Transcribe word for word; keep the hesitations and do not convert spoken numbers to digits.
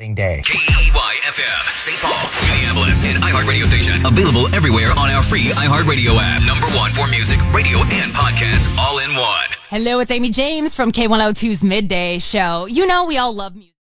Day. K E Y F M, Saint Paul, Minneapolis, and iHeartMedia station. Available everywhere on our free iHeartRadio app. Number one for music, radio, and podcasts all in one. Hello, it's Amy James from K one oh two's Midday Show. You know we all love music.